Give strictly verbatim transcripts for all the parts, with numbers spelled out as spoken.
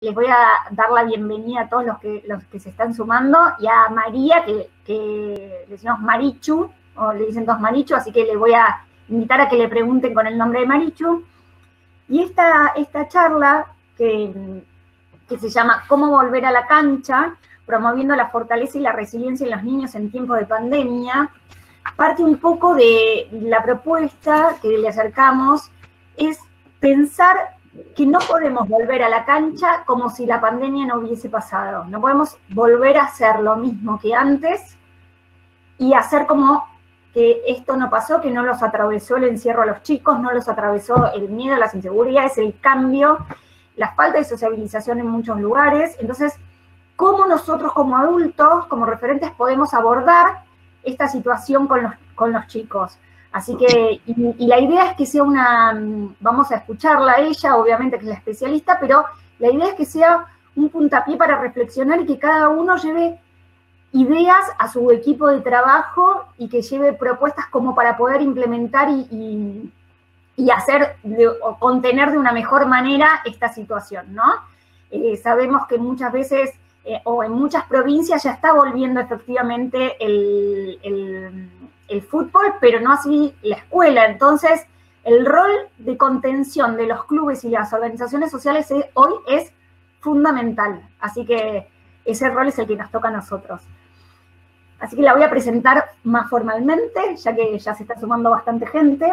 les voy a dar la bienvenida a todos los que, los que se están sumando, y a María, que, que le decimos Marichu, o le dicen todos Marichu, así que les voy a invitar a que le pregunten con el nombre de Marichu. Y esta, esta charla, que, que se llama ¿Cómo volver a la cancha?, promoviendo la fortaleza y la resiliencia en los niños en tiempos de pandemia, parte un poco de la propuesta que le acercamos, es pensar que no podemos volver a la cancha como si la pandemia no hubiese pasado. No podemos volver a hacer lo mismo que antes y hacer como que esto no pasó, que no los atravesó el encierro a los chicos, no los atravesó el miedo, las inseguridades, el cambio, la falta de sociabilización en muchos lugares. Entonces, ¿cómo nosotros como adultos, como referentes, podemos abordar esta situación con los, con los chicos? Así que, y, y la idea es que sea una, vamos a escucharla a ella, obviamente que es la especialista, pero la idea es que sea un puntapié para reflexionar y que cada uno lleve ideas a su equipo de trabajo y que lleve propuestas como para poder implementar y, y, y hacer, de, o contener de una mejor manera esta situación, ¿no? Eh, sabemos que muchas veces, eh, o en muchas provincias ya está volviendo efectivamente el... el el fútbol, pero no así la escuela. Entonces, el rol de contención de los clubes y las organizaciones sociales es, hoy es fundamental. Así que ese rol es el que nos toca a nosotros. Así que la voy a presentar más formalmente, ya que ya se está sumando bastante gente.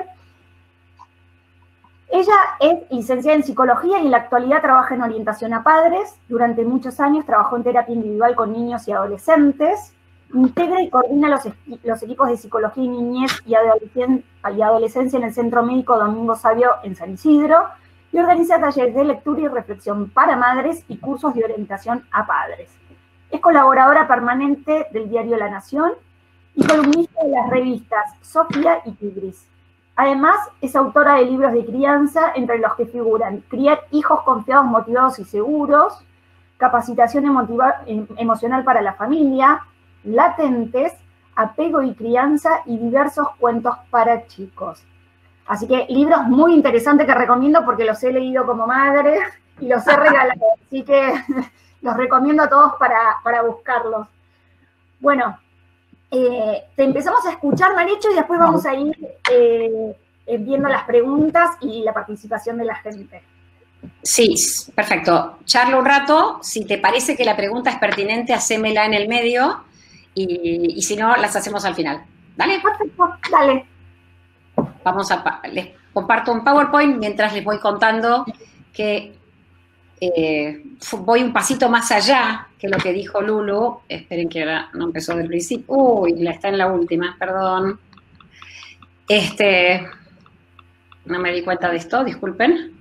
Ella es licenciada en psicología y en la actualidad trabaja en orientación a padres. Durante muchos años trabajó en terapia individual con niños y adolescentes. Integra y coordina los, los equipos de psicología y niñez y, adolescen, y adolescencia en el Centro Médico Domingo Sabio en San Isidro, y organiza talleres de lectura y reflexión para madres y cursos de orientación a padres. Es colaboradora permanente del diario La Nación y columnista de las revistas Sofía y Tigris. Además, es autora de libros de crianza, entre los que figuran Criar hijos confiados, motivados y seguros, Capacitación emotiva, emocional para la familia, Latentes, Apego y crianza, y diversos cuentos para chicos. Así que libros muy interesantes que recomiendo porque los he leído como madre y los he regalado. Así que los recomiendo a todos para, para buscarlos. Bueno, eh, te empezamos a escuchar, Marichu, y después vamos a ir eh, viendo las preguntas y la participación de la gente. Sí, perfecto. Charlo un rato. Si te parece que la pregunta es pertinente, hacémela en el medio. Y, y si no, las hacemos al final. ¿Dale? Perfecto, dale. Vamos a, les comparto un PowerPoint mientras les voy contando que eh, voy un pasito más allá que lo que dijo Lulu. Esperen que ahora no empezó del principio. Uy, la está en la última, perdón. Este, no me di cuenta de esto, disculpen.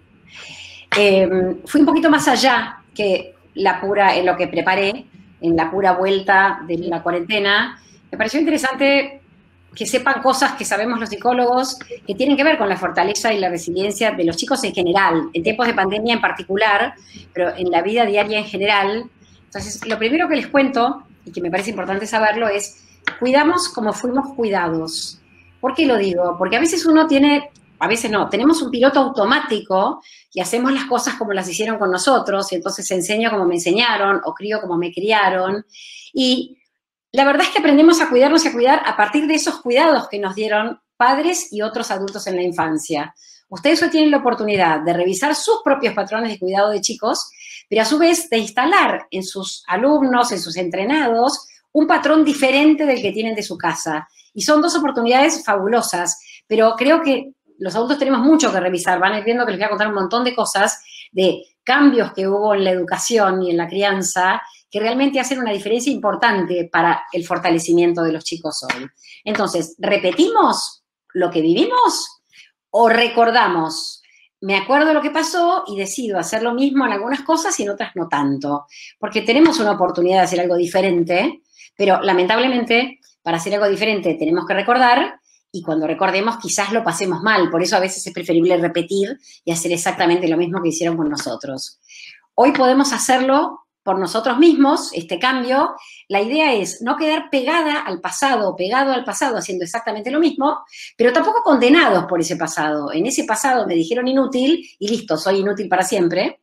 Eh, fui un poquito más allá que la pura, en lo que preparé, en la pura vuelta de la cuarentena. Me pareció interesante que sepan cosas que sabemos los psicólogos que tienen que ver con la fortaleza y la resiliencia de los chicos en general, en tiempos de pandemia en particular, pero en la vida diaria en general. Entonces, lo primero que les cuento, y que me parece importante saberlo, es cuidamos como fuimos cuidados. ¿Por qué lo digo? Porque a veces uno tiene, a veces no, tenemos un piloto automático y hacemos las cosas como las hicieron con nosotros, y entonces enseño como me enseñaron, o crío como me criaron, y la verdad es que aprendemos a cuidarnos y a cuidar a partir de esos cuidados que nos dieron padres y otros adultos en la infancia. Ustedes hoy tienen la oportunidad de revisar sus propios patrones de cuidado de chicos, pero a su vez de instalar en sus alumnos, en sus entrenados, un patrón diferente del que tienen de su casa. Y son dos oportunidades fabulosas, pero creo que los adultos tenemos mucho que revisar. Van a ir viendo que les voy a contar un montón de cosas, de cambios que hubo en la educación y en la crianza, que realmente hacen una diferencia importante para el fortalecimiento de los chicos hoy. Entonces, ¿repetimos lo que vivimos o recordamos? Me acuerdo de lo que pasó y decido hacer lo mismo en algunas cosas y en otras no tanto. Porque tenemos una oportunidad de hacer algo diferente, pero lamentablemente para hacer algo diferente tenemos que recordar, y cuando recordemos quizás lo pasemos mal. Por eso a veces es preferible repetir y hacer exactamente lo mismo que hicieron con nosotros. Hoy podemos hacerlo por nosotros mismos, este cambio. La idea es no quedar pegada al pasado, pegado al pasado haciendo exactamente lo mismo, pero tampoco condenados por ese pasado. En ese pasado me dijeron inútil y listo, soy inútil para siempre.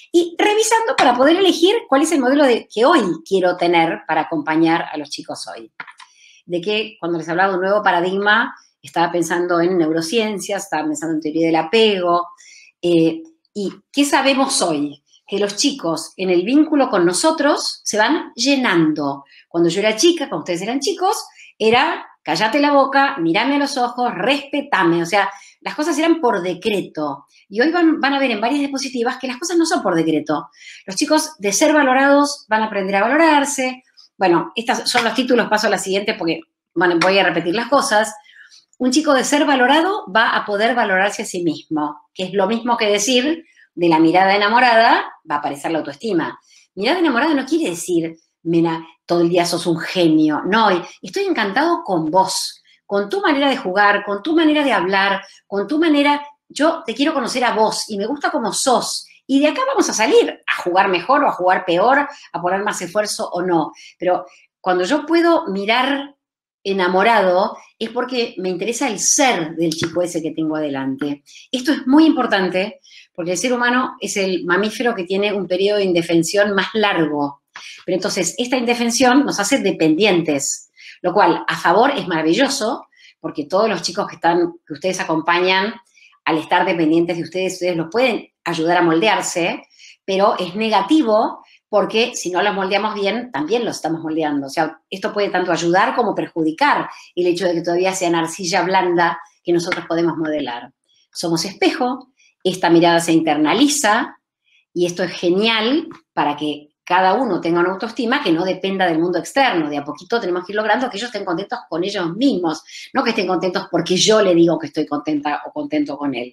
y revisando para poder elegir cuál es el modelo de, que hoy quiero tener para acompañar a los chicos hoy. De que cuando les hablaba de un nuevo paradigma, estaba pensando en neurociencias, estaba pensando en teoría del apego. Eh, ¿Y qué sabemos hoy? Que los chicos en el vínculo con nosotros se van llenando. Cuando yo era chica, cuando ustedes eran chicos, era cállate la boca, mirame a los ojos, respetame. O sea, las cosas eran por decreto. Y hoy van, van a ver en varias diapositivas que las cosas no son por decreto. Los chicos, de ser valorados, van a aprender a valorarse. Bueno, estos son los títulos, paso a la siguiente porque bueno, voy a repetir las cosas. Un chico de ser valorado va a poder valorarse a sí mismo, que es lo mismo que decir de la mirada enamorada va a aparecer la autoestima. Mirada enamorada no quiere decir, mira, todo el día sos un genio. No, estoy encantado con vos, con tu manera de jugar, con tu manera de hablar, con tu manera, yo te quiero conocer a vos y me gusta como sos. Y de acá vamos a salir a jugar mejor o a jugar peor, a poner más esfuerzo o no. Pero cuando yo puedo mirar enamorado es porque me interesa el ser del chico ese que tengo adelante. Esto es muy importante porque el ser humano es el mamífero que tiene un periodo de indefensión más largo. Pero entonces, esta indefensión nos hace dependientes, lo cual a favor es maravilloso, porque todos los chicos que, están, que ustedes acompañan, al estar dependientes de ustedes, ustedes los pueden ayudar a moldearse, pero es negativo porque si no los moldeamos bien, también los estamos moldeando. O sea, esto puede tanto ayudar como perjudicar el hecho de que todavía sean arcilla blanda que nosotros podemos modelar. Somos espejo, esta mirada se internaliza y esto es genial para que cada uno tenga una autoestima que no dependa del mundo externo. De a poquito tenemos que ir logrando que ellos estén contentos con ellos mismos, no que estén contentos porque yo le digo que estoy contenta o contento con él.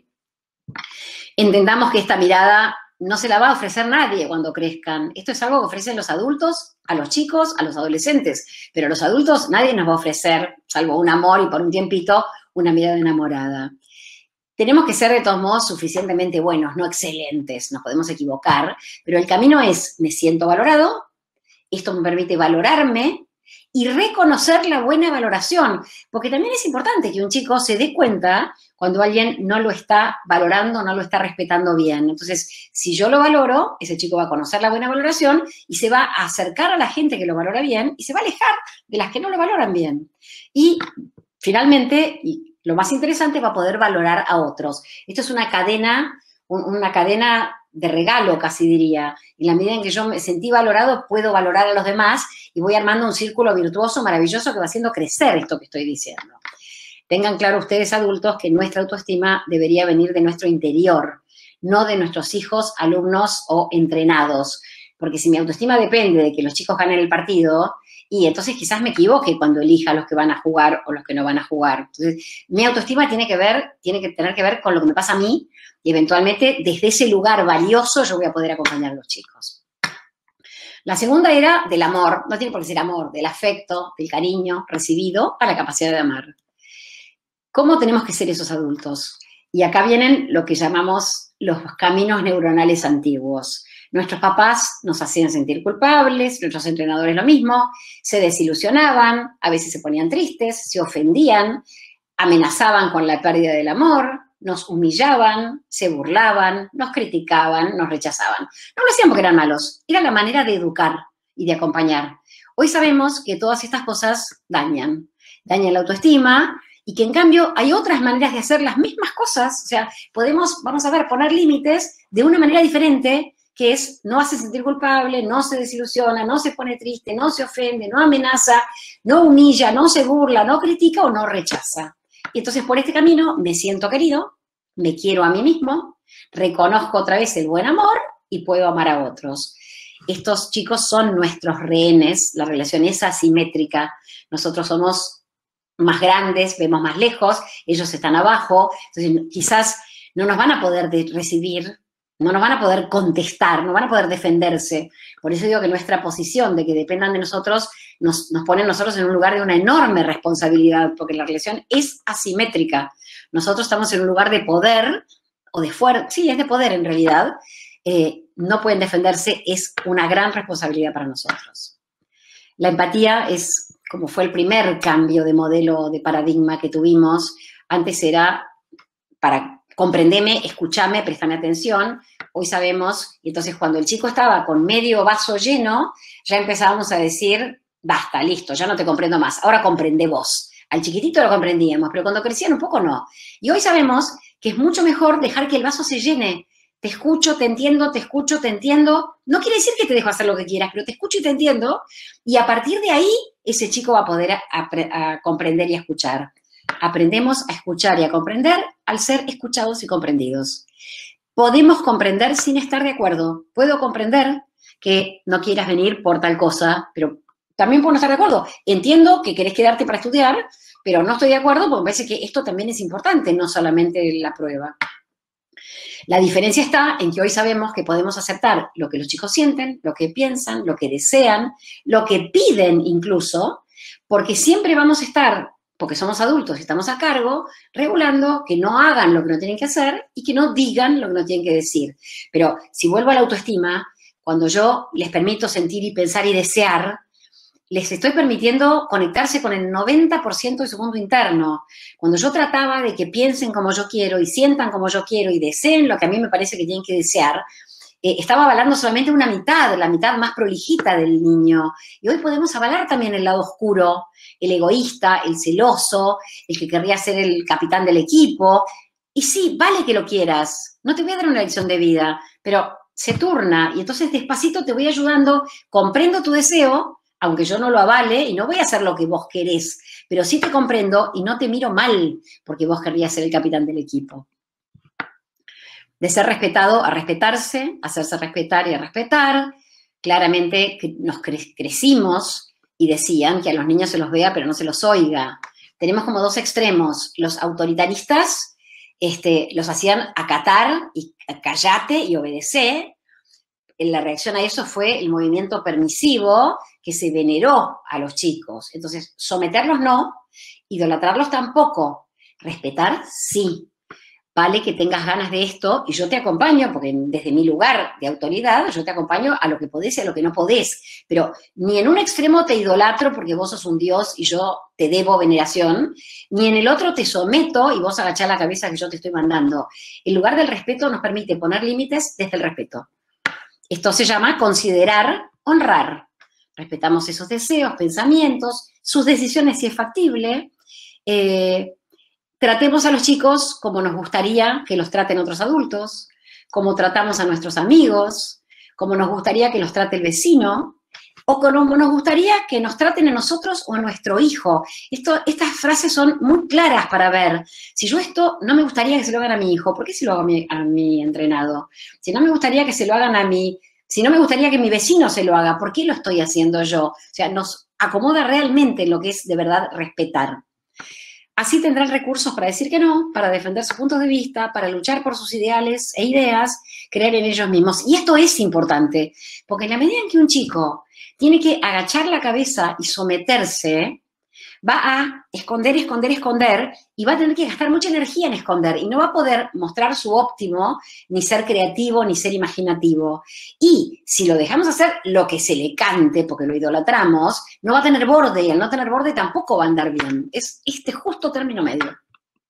Entendamos que esta mirada no se la va a ofrecer nadie cuando crezcan. Esto es algo que ofrecen los adultos a los chicos, a los adolescentes, pero a los adultos nadie nos va a ofrecer, salvo un amor y por un tiempito, una mirada enamorada. Tenemos que ser de todos modos suficientemente buenos, no excelentes, nos podemos equivocar, pero el camino es, me siento valorado, esto me permite valorarme y reconocer la buena valoración, porque también es importante que un chico se dé cuenta cuando alguien no lo está valorando, no lo está respetando bien. Entonces, si yo lo valoro, ese chico va a conocer la buena valoración y se va a acercar a la gente que lo valora bien y se va a alejar de las que no lo valoran bien. Y finalmente, y lo más interesante, va a poder valorar a otros. Esto es una cadena, una cadena de regalo, casi diría. En la medida en que yo me sentí valorado, puedo valorar a los demás y voy armando un círculo virtuoso, maravilloso, que va haciendo crecer esto que estoy diciendo. Tengan claro ustedes, adultos, que nuestra autoestima debería venir de nuestro interior, no de nuestros hijos, alumnos o entrenados. Porque si mi autoestima depende de que los chicos ganen el partido, y entonces quizás me equivoque cuando elija los que van a jugar o los que no van a jugar. Entonces, mi autoestima tiene que ver, tiene que tener que ver con lo que me pasa a mí y eventualmente desde ese lugar valioso yo voy a poder acompañar a los chicos. La segunda era del amor, no tiene por qué ser amor, del afecto, del cariño recibido a la capacidad de amar. ¿Cómo tenemos que ser esos adultos? Y acá vienen lo que llamamos los caminos neuronales antiguos. Nuestros papás nos hacían sentir culpables, nuestros entrenadores lo mismo, se desilusionaban, a veces se ponían tristes, se ofendían, amenazaban con la pérdida del amor, nos humillaban, se burlaban, nos criticaban, nos rechazaban. No lo hacían porque eran malos, era la manera de educar y de acompañar. Hoy sabemos que todas estas cosas dañan, dañan la autoestima y que en cambio hay otras maneras de hacer las mismas cosas. O sea, podemos, vamos a ver, poner límites de una manera diferente, que es no hace sentir culpable, no se desilusiona, no se pone triste, no se ofende, no amenaza, no humilla, no se burla, no critica o no rechaza. Y entonces por este camino me siento querido, me quiero a mí mismo, reconozco otra vez el buen amor y puedo amar a otros. Estos chicos son nuestros rehenes, la relación es asimétrica, nosotros somos más grandes, vemos más lejos, ellos están abajo, entonces quizás no nos van a poder recibir, no nos van a poder contestar, no van a poder defenderse. Por eso digo que nuestra posición de que dependan de nosotros nos, nos pone a nosotros en un lugar de una enorme responsabilidad, porque la relación es asimétrica. Nosotros estamos en un lugar de poder, o de fuerza, sí, es de poder en realidad. Eh, no pueden defenderse, es una gran responsabilidad para nosotros. La empatía es como fue el primer cambio de modelo, de paradigma que tuvimos. Antes era para comprendeme, escúchame, préstame atención. hoy sabemos, y entonces cuando el chico estaba con medio vaso lleno, ya empezábamos a decir, basta, listo, ya no te comprendo más, ahora comprende vos. Al chiquitito lo comprendíamos, pero cuando crecían un poco no. Y hoy sabemos que es mucho mejor dejar que el vaso se llene. Te escucho, te entiendo, te escucho, te entiendo. No quiere decir que te dejo hacer lo que quieras, pero te escucho y te entiendo. Y a partir de ahí, ese chico va a poder a, a, a comprender y a escuchar. Aprendemos a escuchar y a comprender al ser escuchados y comprendidos. Podemos comprender sin estar de acuerdo. Puedo comprender que no quieras venir por tal cosa, pero también puedo no estar de acuerdo. Entiendo que querés quedarte para estudiar, pero no estoy de acuerdo porque me parece que esto también es importante, no solamente la prueba. La diferencia está en que hoy sabemos que podemos aceptar lo que los chicos sienten, lo que piensan, lo que desean, lo que piden incluso, porque siempre vamos a estar, porque somos adultos y estamos a cargo, regulando que no hagan lo que no tienen que hacer y que no digan lo que no tienen que decir. Pero si vuelvo a la autoestima, cuando yo les permito sentir y pensar y desear, les estoy permitiendo conectarse con el noventa por ciento de su mundo interno. Cuando yo trataba de que piensen como yo quiero y sientan como yo quiero y deseen lo que a mí me parece que tienen que desear, eh, estaba avalando solamente una mitad, la mitad más prolijita del niño. Y hoy podemos avalar también el lado oscuro, el egoísta, el celoso, el que querría ser el capitán del equipo. Y sí, vale que lo quieras. No te voy a dar una lección de vida, pero se turna. Y entonces despacito te voy ayudando, comprendo tu deseo, aunque yo no lo avale y no voy a hacer lo que vos querés, pero sí te comprendo y no te miro mal porque vos querrías ser el capitán del equipo. De ser respetado a respetarse, hacerse respetar y a respetar. Claramente nos cre- crecimos y decían que a los niños se los vea pero no se los oiga. Tenemos como dos extremos. Los autoritaristas este, los hacían acatar y callate y obedecé. La reacción a eso fue el movimiento permisivo que se veneró a los chicos. Entonces, someterlos no, idolatrarlos tampoco. Respetar, sí. Vale que tengas ganas de esto y yo te acompaño, porque desde mi lugar de autoridad, yo te acompaño a lo que podés y a lo que no podés. Pero ni en un extremo te idolatro porque vos sos un dios y yo te debo veneración, ni en el otro te someto y vos agachás la cabeza que yo te estoy mandando. El lugar del respeto nos permite poner límites desde el respeto. Esto se llama considerar, honrar. Respetamos esos deseos, pensamientos, sus decisiones si es factible. Eh, tratemos a los chicos como nos gustaría que los traten otros adultos, como tratamos a nuestros amigos, como nos gustaría que los trate el vecino, o como nos gustaría que nos traten a nosotros o a nuestro hijo. Esto, estas frases son muy claras para ver. Si yo esto no me gustaría que se lo hagan a mi hijo, ¿por qué se lo hago a mi, a mi entrenado? Si no me gustaría que se lo hagan a mi, si no me gustaría que mi vecino se lo haga, ¿por qué lo estoy haciendo yo? O sea, nos acomoda realmente en lo que es de verdad respetar. Así tendrán recursos para decir que no, para defender sus puntos de vista, para luchar por sus ideales e ideas, creer en ellos mismos. Y esto es importante, porque en la medida en que un chico tiene que agachar la cabeza y someterse, va a esconder, esconder, esconder, y va a tener que gastar mucha energía en esconder, y no va a poder mostrar su óptimo, ni ser creativo, ni ser imaginativo. Y si lo dejamos hacer lo que se le cante, porque lo idolatramos, no va a tener borde, y al no tener borde tampoco va a andar bien. Es este justo término medio.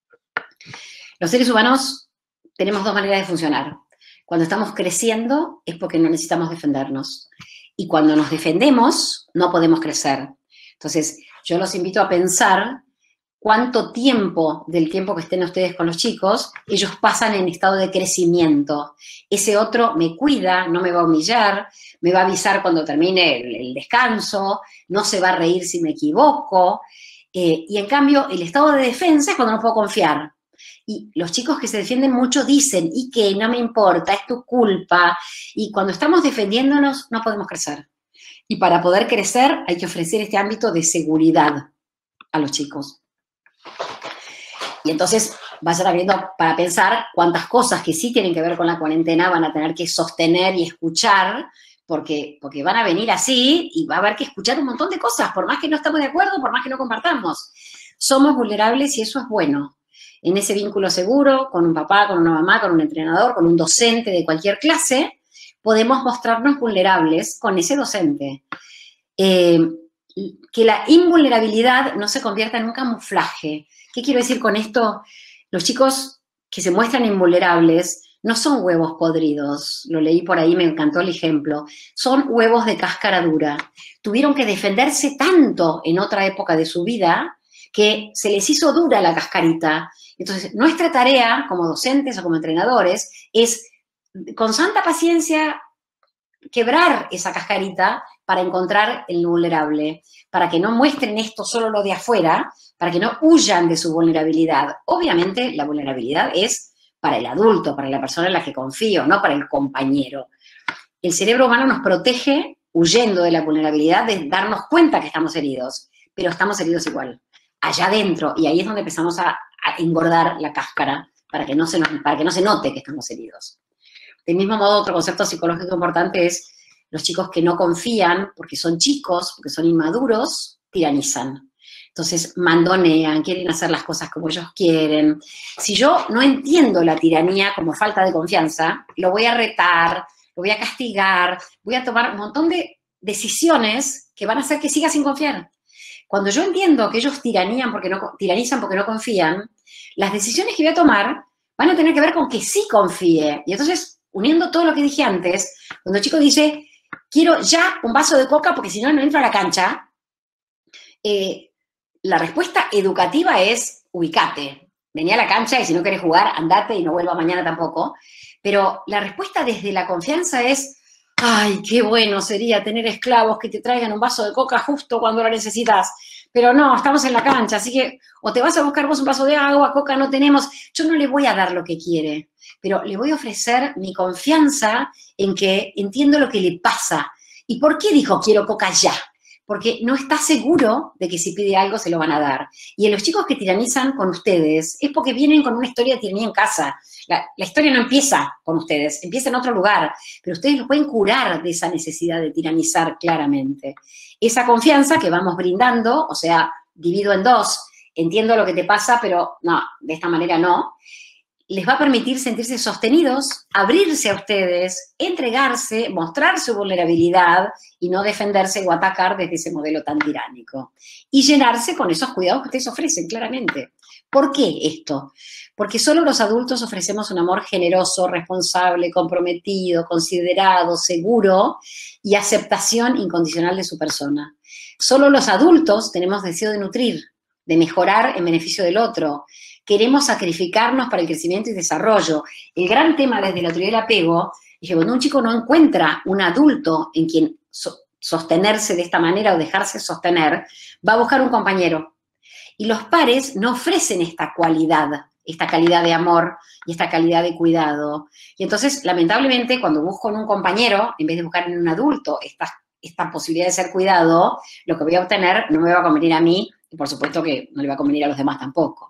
Los seres humanos tenemos dos maneras de funcionar. Cuando estamos creciendo es porque no necesitamos defendernos. Y cuando nos defendemos, no podemos crecer. Entonces, yo los invito a pensar cuánto tiempo del tiempo que estén ustedes con los chicos, ellos pasan en estado de crecimiento. Ese otro me cuida, no me va a humillar, me va a avisar cuando termine el, el descanso, no se va a reír si me equivoco. Eh, y en cambio, el estado de defensa es cuando no puedo confiar. Y los chicos que se defienden mucho dicen, y que no me importa, es tu culpa. Y cuando estamos defendiéndonos, no podemos crecer. Y para poder crecer hay que ofrecer este ámbito de seguridad a los chicos. Y entonces vayan abriendo para pensar cuántas cosas que sí tienen que ver con la cuarentena van a tener que sostener y escuchar, porque, porque van a venir así y va a haber que escuchar un montón de cosas, por más que no estamos de acuerdo, por más que no compartamos. Somos vulnerables y eso es bueno. En ese vínculo seguro, con un papá, con una mamá, con un entrenador, con un docente de cualquier clase, podemos mostrarnos vulnerables con ese docente. Eh, que la invulnerabilidad no se convierta en un camuflaje. ¿Qué quiero decir con esto? Los chicos que se muestran invulnerables no son huevos podridos, lo leí por ahí, me encantó el ejemplo, son huevos de cáscara dura. Tuvieron que defenderse tanto en otra época de su vida que se les hizo dura la cascarita. Entonces, nuestra tarea como docentes o como entrenadores es, con santa paciencia, quebrar esa cascarita para encontrar el vulnerable, para que no muestren esto solo lo de afuera, para que no huyan de su vulnerabilidad. Obviamente, la vulnerabilidad es para el adulto, para la persona en la que confío, no para el compañero. El cerebro humano nos protege huyendo de la vulnerabilidad, de darnos cuenta que estamos heridos, pero estamos heridos igual, allá adentro, y ahí es donde empezamos a, a engordar la cáscara para que, no se nos, para que no se note que estamos heridos. Del mismo modo, otro concepto psicológico importante es los chicos que no confían, porque son chicos, porque son inmaduros, tiranizan. Entonces, mandonean, quieren hacer las cosas como ellos quieren. Si yo no entiendo la tiranía como falta de confianza, lo voy a retar, lo voy a castigar, voy a tomar un montón de decisiones que van a hacer que siga sin confiar. Cuando yo entiendo que ellos tiranían porque no, tiranizan porque no confían, las decisiones que voy a tomar van a tener que ver con que sí confíe. Y entonces, uniendo todo lo que dije antes, cuando el chico dice, quiero ya un vaso de coca porque si no, no entro a la cancha, eh, la respuesta educativa es, ubicate, vení a la cancha y si no querés jugar, andate y no vuelva mañana tampoco. Pero la respuesta desde la confianza es, ay, qué bueno sería tener esclavos que te traigan un vaso de coca justo cuando lo necesitas. Pero no, estamos en la cancha, así que o te vas a buscar vos un vaso de agua, coca no tenemos. Yo no le voy a dar lo que quiere, pero le voy a ofrecer mi confianza en que entiendo lo que le pasa. ¿Y por qué dijo quiero coca ya? Porque no está seguro de que si pide algo se lo van a dar. Y en los chicos que tiranizan con ustedes es porque vienen con una historia de tiranía en casa. La, la historia no empieza con ustedes, empieza en otro lugar, pero ustedes lo pueden curar de esa necesidad de tiranizar claramente. Esa confianza que vamos brindando, o sea, divido en dos, entiendo lo que te pasa, pero no, de esta manera no, les va a permitir sentirse sostenidos, abrirse a ustedes, entregarse, mostrar su vulnerabilidad y no defenderse o atacar desde ese modelo tan tiránico. Y llenarse con esos cuidados que ustedes ofrecen, claramente. ¿Por qué esto? Porque solo los adultos ofrecemos un amor generoso, responsable, comprometido, considerado, seguro y aceptación incondicional de su persona. Solo los adultos tenemos deseo de nutrir, de mejorar en beneficio del otro. Queremos sacrificarnos para el crecimiento y desarrollo. El gran tema desde la teoría del apego es que cuando un chico no encuentra un adulto en quien so- sostenerse de esta manera o dejarse sostener, va a buscar un compañero. Y los pares no ofrecen esta cualidad, esta calidad de amor y esta calidad de cuidado. Y entonces, lamentablemente, cuando busco en un compañero, en vez de buscar en un adulto esta, esta posibilidad de ser cuidado, lo que voy a obtener no me va a convenir a mí y, por supuesto, que no le va a convenir a los demás tampoco.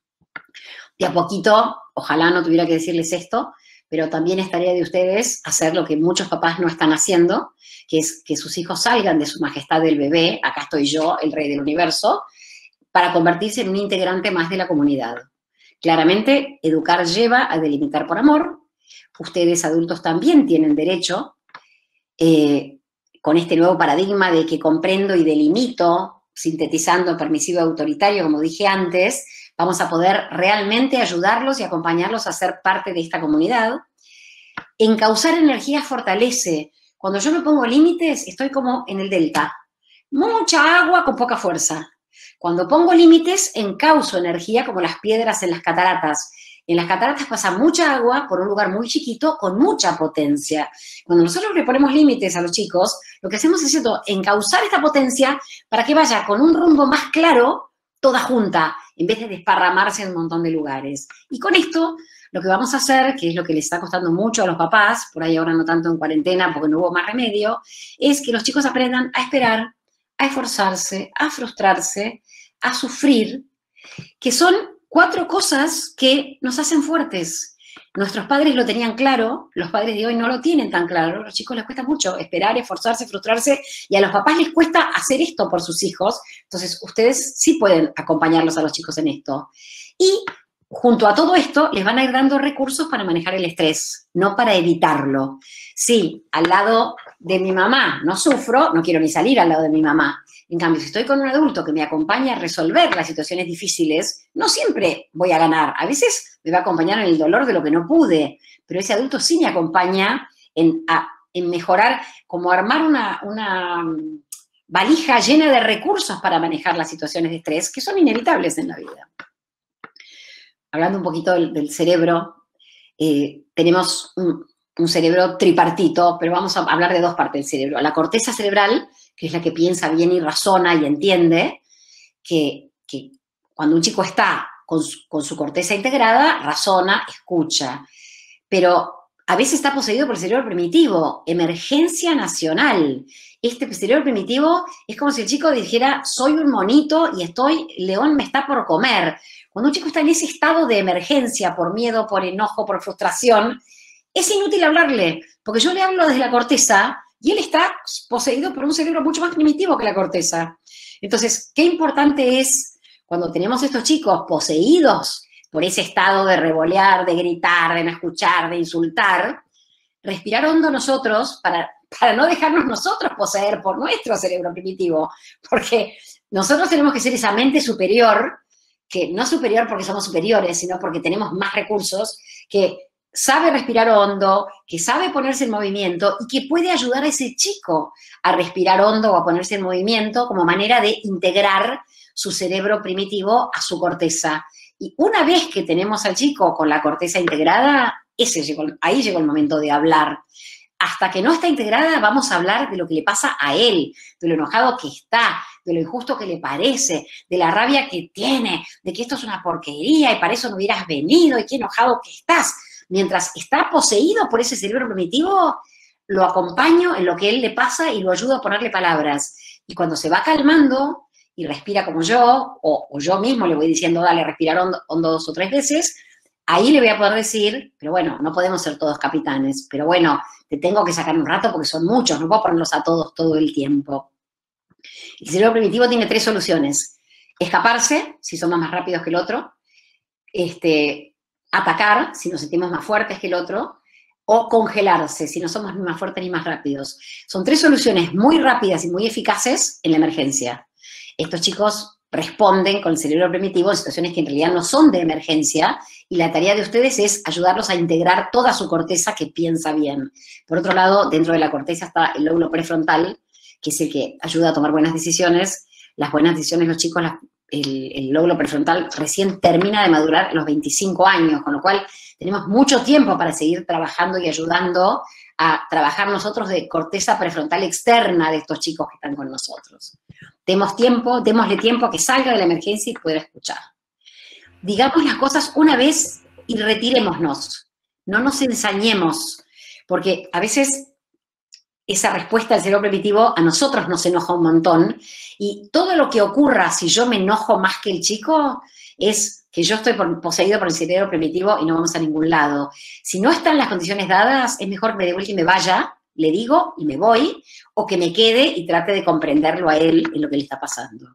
De a poquito, ojalá no tuviera que decirles esto, pero también es tarea de ustedes hacer lo que muchos papás no están haciendo, que es que sus hijos salgan de su majestad del bebé, acá estoy yo, el rey del universo, para convertirse en un integrante más de la comunidad. Claramente, educar lleva a delimitar por amor. Ustedes, adultos, también tienen derecho, eh, con este nuevo paradigma de que comprendo y delimito, sintetizando permisivo y autoritario, como dije antes, vamos a poder realmente ayudarlos y acompañarlos a ser parte de esta comunidad. Encauzar energía fortalece. Cuando yo me pongo límites, estoy como en el delta. Mucha agua con poca fuerza. Cuando pongo límites, encauzo energía como las piedras en las cataratas. En las cataratas pasa mucha agua por un lugar muy chiquito con mucha potencia. Cuando nosotros le ponemos límites a los chicos, lo que hacemos es esto, encauzar esta potencia para que vaya con un rumbo más claro, toda junta, en vez de desparramarse en un montón de lugares. Y con esto, lo que vamos a hacer, que es lo que les está costando mucho a los papás, por ahí ahora no tanto en cuarentena porque no hubo más remedio, es que los chicos aprendan a esperar, a esforzarse, a frustrarse, a sufrir, que son cuatro cosas que nos hacen fuertes. Nuestros padres lo tenían claro, los padres de hoy no lo tienen tan claro, a los chicos les cuesta mucho esperar, esforzarse, frustrarse, y a los papás les cuesta hacer esto por sus hijos, entonces ustedes sí pueden acompañarlos a los chicos en esto. Y junto a todo esto, les van a ir dando recursos para manejar el estrés, no para evitarlo. Sí, al lado de mi mamá no sufro, no quiero ni salir al lado de mi mamá. En cambio, si estoy con un adulto que me acompaña a resolver las situaciones difíciles, no siempre voy a ganar. A veces me va a acompañar en el dolor de lo que no pude, pero ese adulto sí me acompaña en, a, en mejorar, como armar una, una valija llena de recursos para manejar las situaciones de estrés que son inevitables en la vida. Hablando un poquito del, del cerebro, eh, tenemos un, un cerebro tripartito, pero vamos a hablar de dos partes del cerebro. La corteza cerebral, que es la que piensa bien y razona y entiende, que, que cuando un chico está con su, con su corteza integrada, razona, escucha. Pero a veces está poseído por el cerebro primitivo, emergencia nacional. Este cerebro primitivo es como si el chico dijera, soy un monito y estoy, León me está por comer. Cuando un chico está en ese estado de emergencia, por miedo, por enojo, por frustración, es inútil hablarle, porque yo le hablo desde la corteza y él está poseído por un cerebro mucho más primitivo que la corteza. Entonces, qué importante es cuando tenemos estos chicos poseídos por ese estado de revolear, de gritar, de no escuchar, de insultar, respirar hondo nosotros para, para no dejarnos nosotros poseer por nuestro cerebro primitivo, porque nosotros tenemos que ser esa mente superior, que no superior porque somos superiores, sino porque tenemos más recursos, que sabe respirar hondo, que sabe ponerse en movimiento y que puede ayudar a ese chico a respirar hondo o a ponerse en movimiento como manera de integrar su cerebro primitivo a su corteza. Y una vez que tenemos al chico con la corteza integrada, ese llegó, ahí llegó el momento de hablar. Hasta que no está integrada, vamos a hablar de lo que le pasa a él, de lo enojado que está, de lo injusto que le parece, de la rabia que tiene, de que esto es una porquería y para eso no hubieras venido y qué enojado que estás. Mientras está poseído por ese cerebro primitivo, lo acompaño en lo que a él le pasa y lo ayudo a ponerle palabras. Y cuando se va calmando y respira como yo, o, o yo mismo le voy diciendo, dale, respirar hondo, hondo dos o tres veces, ahí le voy a poder decir, pero bueno, no podemos ser todos capitanes, pero bueno, te tengo que sacar un rato porque son muchos, no puedo ponerlos a todos todo el tiempo. El cerebro primitivo tiene tres soluciones. Escaparse, si somos más rápidos que el otro, este... atacar, si nos sentimos más fuertes que el otro, o congelarse, si no somos ni más fuertes ni más rápidos. Son tres soluciones muy rápidas y muy eficaces en la emergencia. Estos chicos responden con el cerebro primitivo en situaciones que en realidad no son de emergencia, y la tarea de ustedes es ayudarlos a integrar toda su corteza que piensa bien. Por otro lado, dentro de la corteza está el lóbulo prefrontal, que es el que ayuda a tomar buenas decisiones. Las buenas decisiones los chicos las El, el lóbulo prefrontal recién termina de madurar a los veinticinco años, con lo cual tenemos mucho tiempo para seguir trabajando y ayudando a trabajar nosotros de corteza prefrontal externa de estos chicos que están con nosotros. Demos tiempo, démosle tiempo a que salga de la emergencia y pueda escuchar. Digamos las cosas una vez y retirémonos. No nos ensañemos, porque a veces esa respuesta del cerebro primitivo a nosotros nos enoja un montón, y todo lo que ocurra si yo me enojo más que el chico es que yo estoy poseído por el cerebro primitivo y no vamos a ningún lado. Si no están las condiciones dadas, es mejor que me dé vuelta y me vaya, le digo y me voy, o que me quede y trate de comprenderlo a él en lo que le está pasando.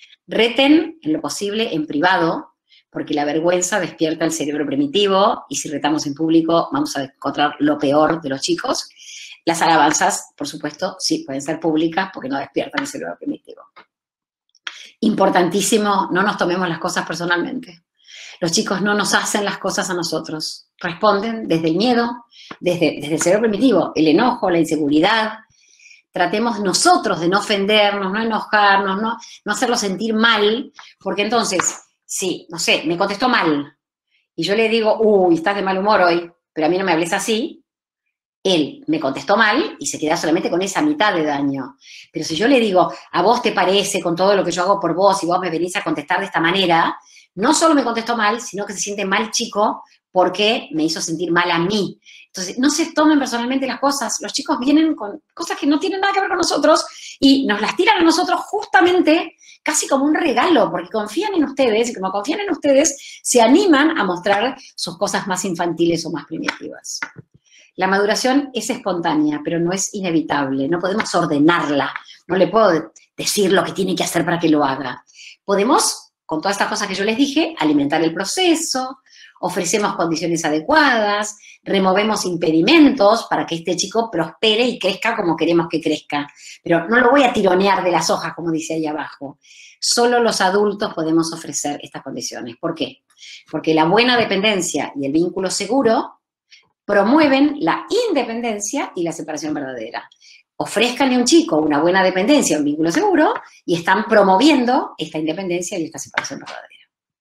Reten en lo posible en privado, porque la vergüenza despierta el cerebro primitivo, y si retamos en público vamos a encontrar lo peor de los chicos. Las alabanzas, por supuesto, sí, pueden ser públicas porque no despiertan el cerebro primitivo. Importantísimo, no nos tomemos las cosas personalmente. Los chicos no nos hacen las cosas a nosotros. Responden desde el miedo, desde, desde el cerebro primitivo, el enojo, la inseguridad. Tratemos nosotros de no ofendernos, no enojarnos, no, no hacerlo sentir mal, porque entonces, sí, no sé, me contestó mal, y yo le digo, uy, estás de mal humor hoy, pero a mí no me hables así. Él me contestó mal y se queda solamente con esa mitad de daño. Pero si yo le digo, a vos te parece con todo lo que yo hago por vos y vos me venís a contestar de esta manera, no solo me contestó mal, sino que se siente mal chico porque me hizo sentir mal a mí. Entonces, no se tomen personalmente las cosas. Los chicos vienen con cosas que no tienen nada que ver con nosotros y nos las tiran a nosotros justamente casi como un regalo, porque confían en ustedes, y como confían en ustedes, se animan a mostrar sus cosas más infantiles o más primitivas. La maduración es espontánea, pero no es inevitable. No podemos ordenarla. No le puedo decir lo que tiene que hacer para que lo haga. Podemos, con todas estas cosas que yo les dije, alimentar el proceso, ofrecemos condiciones adecuadas, removemos impedimentos para que este chico prospere y crezca como queremos que crezca. Pero no lo voy a tironear de las hojas, como dice ahí abajo. Solo los adultos podemos ofrecer estas condiciones. ¿Por qué? Porque la buena dependencia y el vínculo seguro promueven la independencia y la separación verdadera. Ofrezcanle a un chico una buena dependencia, un vínculo seguro, y están promoviendo esta independencia y esta separación verdadera.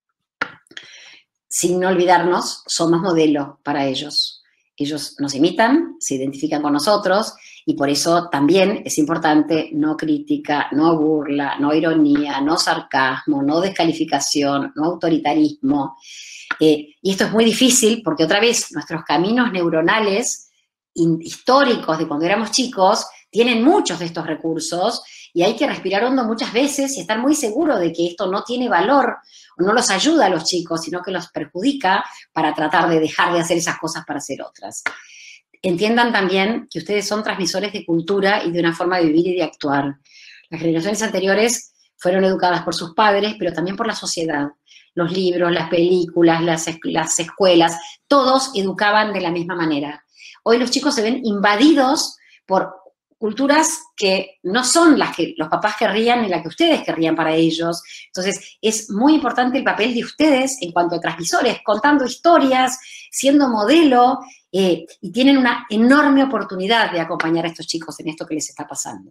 Sin olvidarnos, somos modelo para ellos. Ellos nos imitan, se identifican con nosotros, y por eso también es importante no crítica, no burla, no ironía, no sarcasmo, no descalificación, no autoritarismo. Eh, y esto es muy difícil porque otra vez nuestros caminos neuronales históricos de cuando éramos chicos tienen muchos de estos recursos y hay que respirar hondo muchas veces y estar muy seguro de que esto no tiene valor o no los ayuda a los chicos, sino que los perjudica para tratar de dejar de hacer esas cosas para hacer otras. Entiendan también que ustedes son transmisores de cultura y de una forma de vivir y de actuar. Las generaciones anteriores fueron educadas por sus padres, pero también por la sociedad. Los libros, las películas, las, las escuelas, todos educaban de la misma manera. Hoy los chicos se ven invadidos por culturas que no son las que los papás querrían ni las que ustedes querrían para ellos. Entonces, es muy importante el papel de ustedes en cuanto a transmisores, contando historias, siendo modelo, eh, y tienen una enorme oportunidad de acompañar a estos chicos en esto que les está pasando.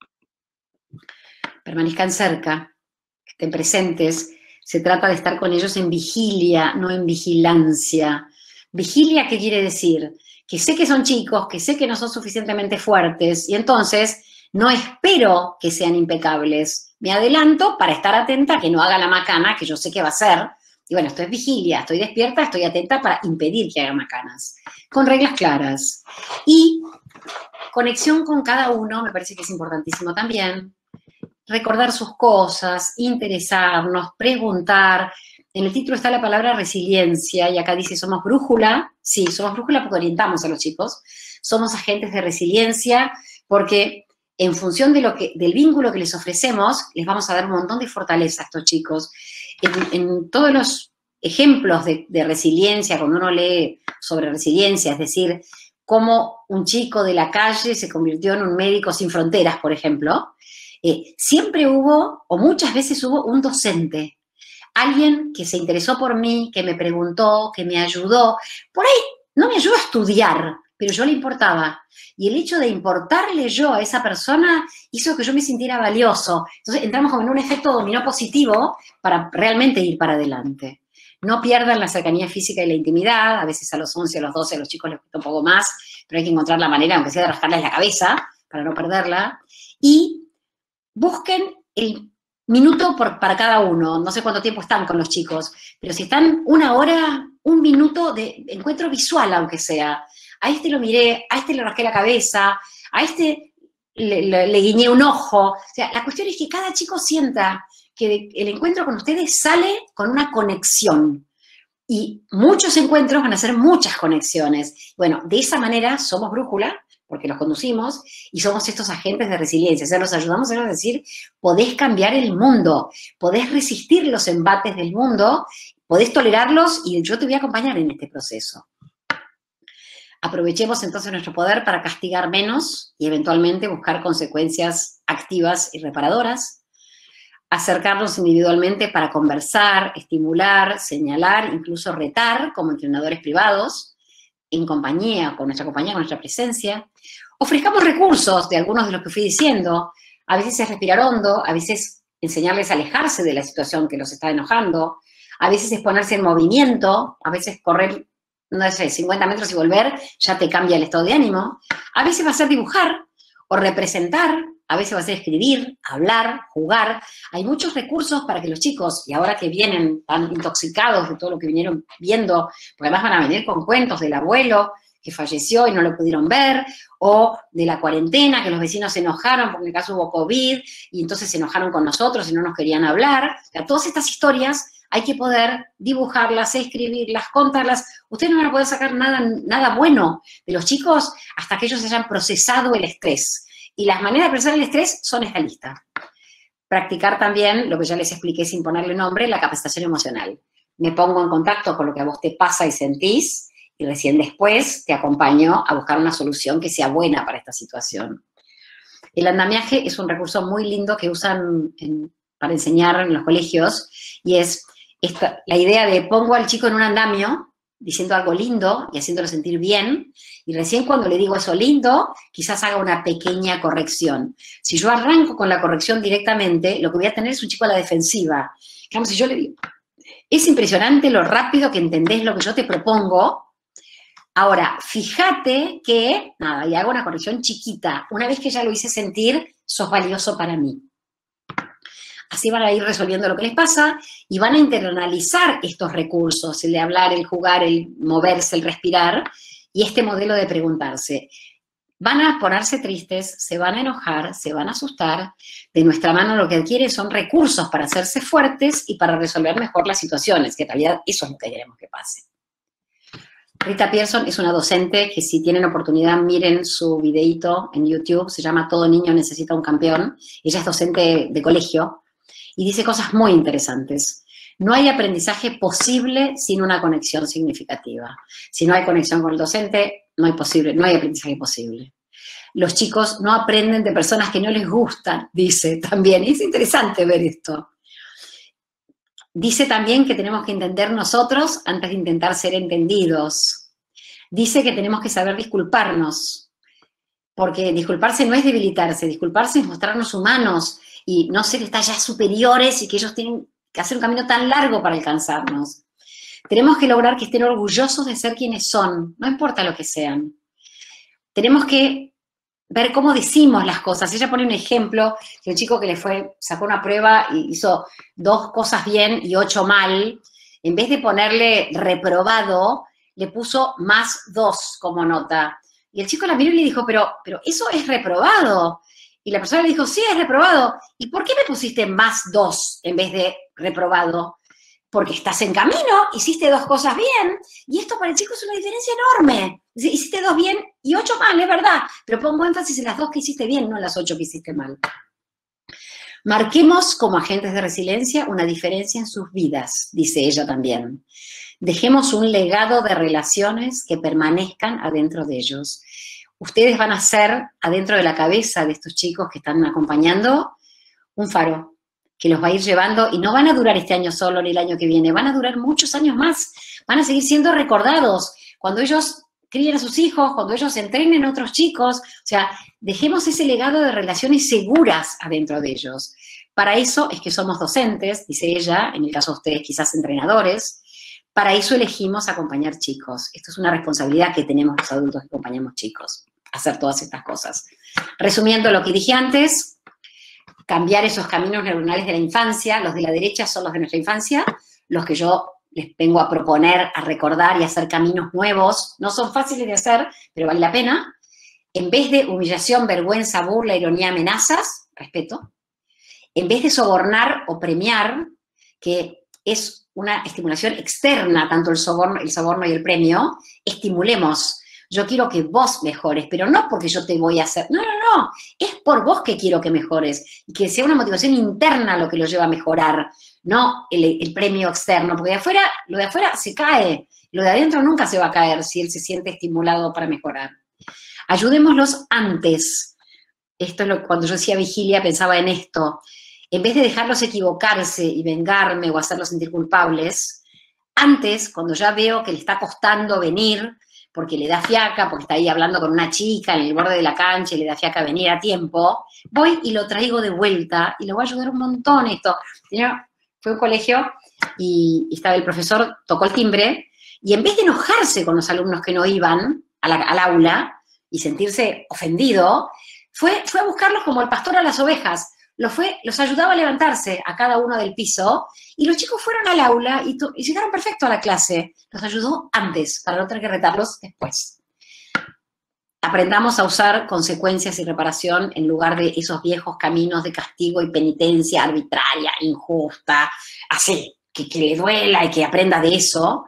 Permanezcan cerca, estén presentes. Se trata de estar con ellos en vigilia, no en vigilancia. ¿Vigilia qué quiere decir? Que sé que son chicos, que sé que no son suficientemente fuertes, y entonces no espero que sean impecables. Me adelanto para estar atenta a que no haga la macana, que yo sé que va a hacer. Y bueno, esto es vigilia, estoy despierta, estoy atenta para impedir que haga macanas. Con reglas claras. Y conexión con cada uno, me parece que es importantísimo también. Recordar sus cosas, interesarnos, preguntar. En el título está la palabra resiliencia y acá dice somos brújula. Sí, somos brújula porque orientamos a los chicos. Somos agentes de resiliencia porque en función de lo que, del vínculo que les ofrecemos, les vamos a dar un montón de fortaleza a estos chicos. En, en todos los ejemplos de, de resiliencia, cuando uno lee sobre resiliencia, es decir, cómo un chico de la calle se convirtió en un médico sin fronteras, por ejemplo, eh, siempre hubo, o muchas veces hubo, un docente. Alguien que se interesó por mí, que me preguntó, que me ayudó. Por ahí no me ayudó a estudiar, pero yo le importaba. Y el hecho de importarle yo a esa persona hizo que yo me sintiera valioso. Entonces entramos como en un efecto dominó positivo para realmente ir para adelante. No pierdan la cercanía física y la intimidad. A veces a los once, a los doce, a los chicos les cuesta un poco más, pero hay que encontrar la manera, aunque sea de rascarles la cabeza, para no perderla. Y busquen el minuto por, para cada uno, no sé cuánto tiempo están con los chicos, pero si están una hora, un minuto de encuentro visual, aunque sea. A este lo miré, a este le rasqué la cabeza, a este le, le, le guiñé un ojo. O sea, la cuestión es que cada chico sienta que el encuentro con ustedes sale con una conexión. Y muchos encuentros van a ser muchas conexiones. Bueno, de esa manera somos brújula, porque los conducimos, y somos estos agentes de resiliencia. O sea, los ayudamos a decir, podés cambiar el mundo, podés resistir los embates del mundo, podés tolerarlos, y yo te voy a acompañar en este proceso. Aprovechemos entonces nuestro poder para castigar menos y eventualmente buscar consecuencias activas y reparadoras. Acercarnos individualmente para conversar, estimular, señalar, incluso retar como entrenadores privados, en compañía, con nuestra compañía, con nuestra presencia. Ofrezcamos recursos de algunos de los que fui diciendo. A veces es respirar hondo, a veces enseñarles a alejarse de la situación que los está enojando, a veces es ponerse en movimiento, a veces correr, no sé, cincuenta metros y volver, ya te cambia el estado de ánimo. A veces va a ser dibujar o representar, a veces va a ser escribir, hablar, jugar. Hay muchos recursos para que los chicos, y ahora que vienen tan intoxicados de todo lo que vinieron viendo, porque además van a venir con cuentos del abuelo que falleció y no lo pudieron ver, o de la cuarentena, que los vecinos se enojaron porque en el caso hubo COVID, y entonces se enojaron con nosotros y no nos querían hablar. O sea, todas estas historias hay que poder dibujarlas, escribirlas, contarlas. Ustedes no van a poder sacar nada, nada bueno de los chicos hasta que ellos hayan procesado el estrés. Y las maneras de procesar el estrés son esta lista. Practicar también, lo que ya les expliqué sin ponerle nombre, la capacitación emocional. me pongo en contacto con lo que a vos te pasa y sentís, y recién después te acompaño a buscar una solución que sea buena para esta situación. El andamiaje es un recurso muy lindo que usan en, para enseñar en los colegios, y es esta, la idea de pongo al chico en un andamio, diciendo algo lindo y haciéndolo sentir bien, y recién cuando le digo eso lindo, quizás haga una pequeña corrección. Si yo arranco con la corrección directamente, lo que voy a tener es un chico a la defensiva. Digamos, si yo le digo, es impresionante lo rápido que entendés lo que yo te propongo. Ahora, fíjate que, nada, y hago una corrección chiquita. Una vez que ya lo hice sentir, sos valioso para mí. Así van a ir resolviendo lo que les pasa y van a internalizar estos recursos, el de hablar, el jugar, el moverse, el respirar, y este modelo de preguntarse. Van a ponerse tristes, se van a enojar, se van a asustar. De nuestra mano lo que adquieren son recursos para hacerse fuertes y para resolver mejor las situaciones, que en realidad eso es lo que queremos que pase. Rita Pierson es una docente que, si tienen oportunidad, miren su videíto en YouTube, se llama Todo niño necesita un campeón. Ella es docente de colegio y dice cosas muy interesantes. No hay aprendizaje posible sin una conexión significativa. Si no hay conexión con el docente, no hay, posible, no hay aprendizaje posible. Los chicos no aprenden de personas que no les gustan, dice también. Es interesante ver esto. Dice también que tenemos que entender nosotros antes de intentar ser entendidos. Dice que tenemos que saber disculparnos, porque disculparse no es debilitarse, disculparse es mostrarnos humanos y no ser tallas superiores y que ellos tienen que hacer un camino tan largo para alcanzarnos. Tenemos que lograr que estén orgullosos de ser quienes son, no importa lo que sean. Tenemos que ver cómo decimos las cosas. Ella pone un ejemplo de un chico que le fue, sacó una prueba y hizo dos cosas bien y ocho mal. En vez de ponerle reprobado, le puso más dos como nota. Y el chico la miró y le dijo, pero, pero eso es reprobado. Y la persona le dijo, sí, es reprobado. ¿Y por qué me pusiste más dos en vez de reprobado? Porque estás en camino, hiciste dos cosas bien, y esto para el chico es una diferencia enorme. Hiciste dos bien y ocho mal, es verdad, pero pongo énfasis en las dos que hiciste bien, no en las ocho que hiciste mal. Marquemos como agentes de resiliencia una diferencia en sus vidas, dice ella también. Dejemos un legado de relaciones que permanezcan adentro de ellos. Ustedes van a ser, adentro de la cabeza de estos chicos que están acompañando, un faro que los va a ir llevando, y no van a durar este año solo ni el año que viene, van a durar muchos años más, van a seguir siendo recordados cuando ellos críen a sus hijos, cuando ellos entrenen a otros chicos. O sea, dejemos ese legado de relaciones seguras adentro de ellos. Para eso es que somos docentes, dice ella, en el caso de ustedes quizás entrenadores, para eso elegimos acompañar chicos. Esto es una responsabilidad que tenemos los adultos que acompañamos chicos, hacer todas estas cosas. Resumiendo lo que dije antes, cambiar esos caminos neuronales de la infancia. Los de la derecha son los de nuestra infancia, los que yo les vengo a proponer, a recordar y a hacer caminos nuevos. No son fáciles de hacer, pero vale la pena. En vez de humillación, vergüenza, burla, ironía, amenazas, respeto. En vez de sobornar o premiar, que es una estimulación externa, tanto el soborno, el soborno y el premio, estimulemos. Yo quiero que vos mejores, pero no porque yo te voy a hacer. No, no, no. Es por vos que quiero que mejores. Y que sea una motivación interna lo que lo lleva a mejorar, no el, el premio externo. Porque de afuera, lo de afuera se cae. Lo de adentro nunca se va a caer si él se siente estimulado para mejorar. Ayudémoslos antes. Esto es lo que cuando yo decía vigilia pensaba en esto. En vez de dejarlos equivocarse y vengarme o hacerlos sentir culpables, antes, cuando ya veo que le está costando venir, porque le da fiaca, porque está ahí hablando con una chica en el borde de la cancha y le da fiaca venir a tiempo, voy y lo traigo de vuelta y lo voy a ayudar un montón esto. Fue un colegio y, y estaba el profesor, tocó el timbre, y en vez de enojarse con los alumnos que no iban a la, al aula y sentirse ofendido, fue, fue a buscarlos como el pastor a las ovejas. Los, fue, los ayudaba a levantarse a cada uno del piso, y los chicos fueron al aula y, y llegaron perfecto a la clase. Los ayudó antes, para no tener que retarlos después. Aprendamos a usar consecuencias y reparación en lugar de esos viejos caminos de castigo y penitencia arbitraria, injusta, así, que, que le duela y que aprenda de eso.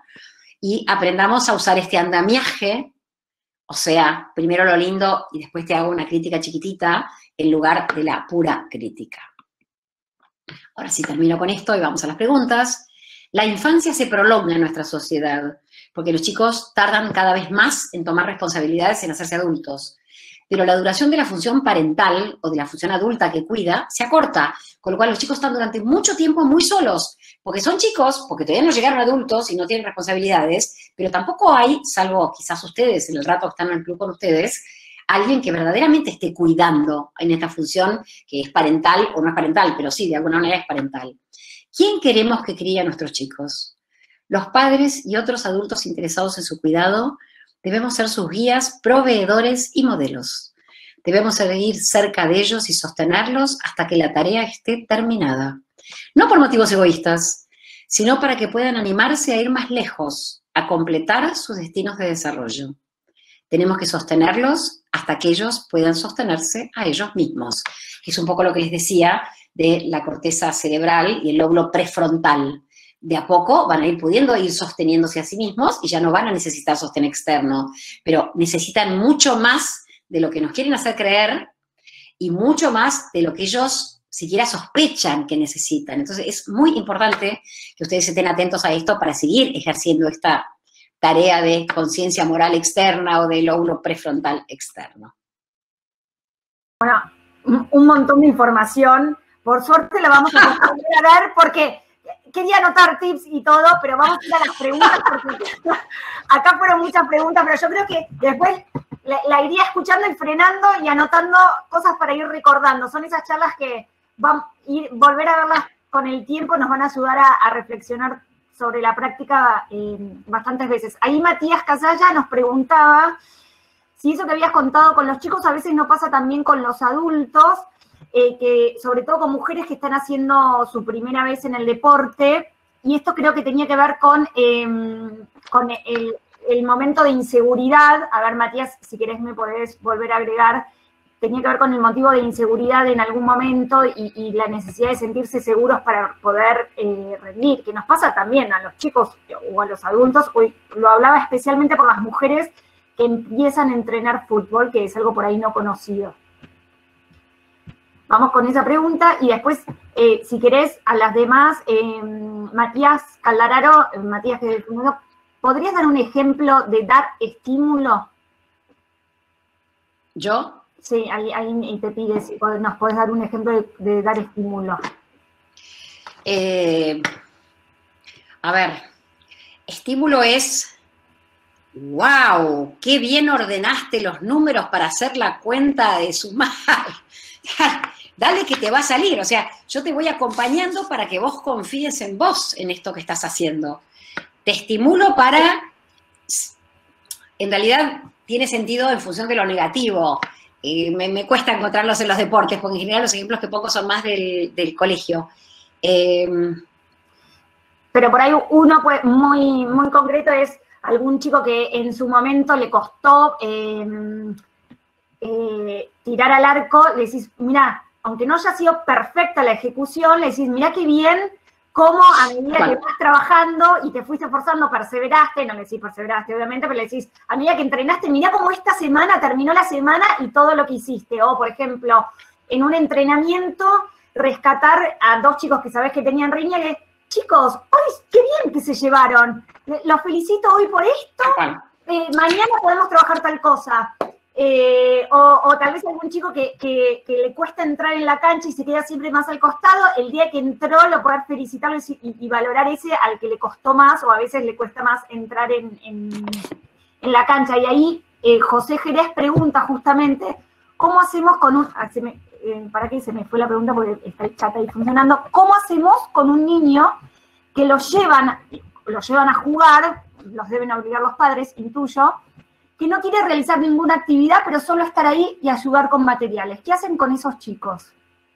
Y aprendamos a usar este andamiaje, o sea, primero lo lindo y después te hago una crítica chiquitita, en lugar de la pura crítica. Ahora sí termino con esto y vamos a las preguntas. La infancia se prolonga en nuestra sociedad, porque los chicos tardan cada vez más en tomar responsabilidades, en hacerse adultos. Pero la duración de la función parental o de la función adulta que cuida se acorta, con lo cual los chicos están durante mucho tiempo muy solos, porque son chicos, porque todavía no llegaron adultos y no tienen responsabilidades, pero tampoco hay, salvo quizás ustedes, en el rato que están en el club con ustedes, alguien que verdaderamente esté cuidando en esta función que es parental o no es parental, pero sí, de alguna manera es parental. ¿Quién queremos que críe a nuestros chicos? Los padres y otros adultos interesados en su cuidado debemos ser sus guías, proveedores y modelos. Debemos seguir cerca de ellos y sostenerlos hasta que la tarea esté terminada. No por motivos egoístas, sino para que puedan animarse a ir más lejos, a completar sus destinos de desarrollo. Tenemos que sostenerlos hasta que ellos puedan sostenerse a ellos mismos. Es un poco lo que les decía de la corteza cerebral y el lóbulo prefrontal. De a poco van a ir pudiendo ir sosteniéndose a sí mismos y ya no van a necesitar sostén externo, pero necesitan mucho más de lo que nos quieren hacer creer y mucho más de lo que ellos siquiera sospechan que necesitan. Entonces es muy importante que ustedes estén atentos a esto para seguir ejerciendo esta tarea de conciencia moral externa o de lóbulo prefrontal externo. Bueno, un montón de información. Por suerte la vamos a poder a ver porque quería anotar tips y todo, pero vamos a ir a las preguntas porque acá fueron muchas preguntas, pero yo creo que después la, la iría escuchando y frenando y anotando cosas para ir recordando. Son esas charlas que van a ir, volver a verlas con el tiempo, nos van a ayudar a, a reflexionar sobre la práctica eh, bastantes veces. Ahí Matías Casalla nos preguntaba si eso que habías contado con los chicos a veces no pasa también con los adultos, eh, que sobre todo con mujeres que están haciendo su primera vez en el deporte, y esto creo que tenía que ver con, eh, con el, el momento de inseguridad. A ver, Matías, si querés me podés volver a agregar. Tenía que ver con el motivo de inseguridad en algún momento y, y la necesidad de sentirse seguros para poder eh, rendir, que nos pasa también a los chicos o a los adultos. Hoy lo hablaba especialmente por las mujeres que empiezan a entrenar fútbol, que es algo por ahí no conocido. Vamos con esa pregunta y después, eh, si querés, a las demás, eh, Matías Caldararo, eh, Matías, ¿podrías dar un ejemplo de dar estímulo? ¿Yo? Sí, ahí, ahí te pide si nos podés dar un ejemplo de, de dar estímulo. Eh, a ver, estímulo es, wow, qué bien ordenaste los números para hacer la cuenta de sumar. Dale que te va a salir, o sea, yo te voy acompañando para que vos confíes en vos, en esto que estás haciendo. Te estimulo para, en realidad tiene sentido en función de lo negativo. Eh, me, me cuesta encontrarlos en los deportes, porque en general los ejemplos que pongo son más del, del colegio. Eh, Pero por ahí uno puede, muy, muy concreto es algún chico que en su momento le costó eh, eh, tirar al arco, le decís, mira, aunque no haya sido perfecta la ejecución, le decís, mira qué bien, cómo a medida Vale. que vas trabajando y te fuiste esforzando, perseveraste, no le decís perseveraste obviamente, pero le decís, a medida que entrenaste, mira cómo esta semana terminó la semana y todo lo que hiciste. O, por ejemplo, en un entrenamiento, rescatar a dos chicos que sabés que tenían riña y le chicos, hoy qué bien que se llevaron, los felicito hoy por esto, eh, mañana podemos trabajar tal cosa. Eh, o, o tal vez algún chico que, que, que le cuesta entrar en la cancha y se queda siempre más al costado, el día que entró lo poder felicitarlo y, y valorar ese al que le costó más o a veces le cuesta más entrar en, en, en la cancha. Y ahí eh, José Jerez pregunta justamente, ¿cómo hacemos con un... Ah, se me, eh, para que se me fue la pregunta porque está el chat ahí funcionando. ¿Cómo hacemos con un niño que lo llevan, lo llevan a jugar, los deben obligar los padres, intuyo, que no quiere realizar ninguna actividad, pero solo estar ahí y ayudar con materiales? ¿Qué hacen con esos chicos?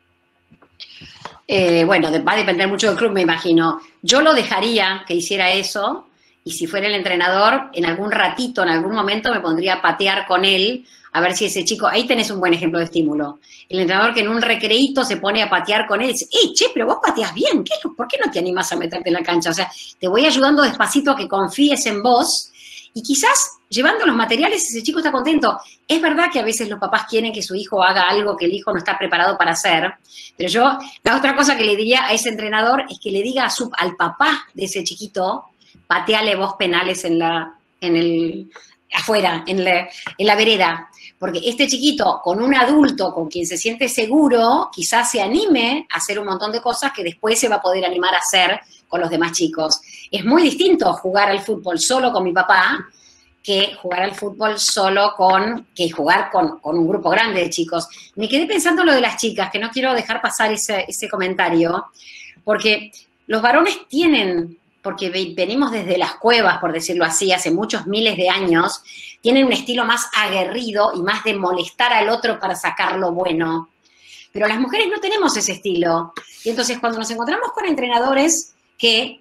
Eh, bueno, va a depender mucho del club, me imagino. Yo lo dejaría que hiciera eso, y si fuera el entrenador, en algún ratito, en algún momento, me pondría a patear con él, a ver si ese chico... Ahí tenés un buen ejemplo de estímulo. El entrenador que en un recreíto se pone a patear con él y dice, ¡eh, che, pero vos pateás bien! ¿Qué, ¿Por qué no te animás a meterte en la cancha? O sea, te voy ayudando despacito a que confíes en vos, y quizás llevando los materiales, ese chico está contento. Es verdad que a veces los papás quieren que su hijo haga algo que el hijo no está preparado para hacer, pero yo, la otra cosa que le diría a ese entrenador es que le diga a su, al papá de ese chiquito, pateale vos penales en la, en el, afuera, en la, en la vereda. Porque este chiquito, con un adulto con quien se siente seguro, quizás se anime a hacer un montón de cosas que después se va a poder animar a hacer con los demás chicos. Es muy distinto jugar al fútbol solo con mi papá que jugar al fútbol solo con, que jugar con, con un grupo grande de chicos. Me quedé pensando lo de las chicas, que no quiero dejar pasar ese, ese comentario, porque los varones tienen, porque venimos desde las cuevas, por decirlo así, hace muchos miles de años, tienen un estilo más aguerrido y más de molestar al otro para sacar lo bueno. Pero las mujeres no tenemos ese estilo. Y entonces cuando nos encontramos con entrenadores que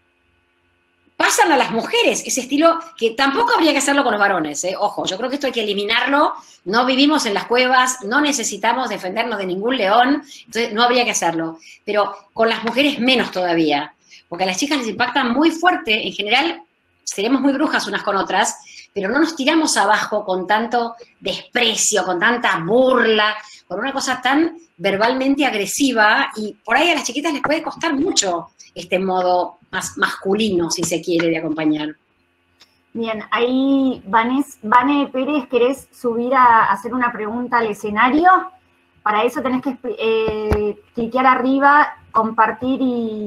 pasan a las mujeres, ese estilo que tampoco habría que hacerlo con los varones, ¿eh? Ojo, yo creo que esto hay que eliminarlo. No vivimos en las cuevas, no necesitamos defendernos de ningún león, entonces no habría que hacerlo. Pero con las mujeres menos todavía, porque a las chicas les impacta muy fuerte. En general, seremos muy brujas unas con otras, pero no nos tiramos abajo con tanto desprecio, con tanta burla, con una cosa tan verbalmente agresiva, y por ahí a las chiquitas les puede costar mucho este modo más masculino, si se quiere, de acompañar. Bien, ahí, Vanes, Vane Pérez, ¿querés subir a hacer una pregunta al escenario? Para eso tenés que eh, cliquear arriba, compartir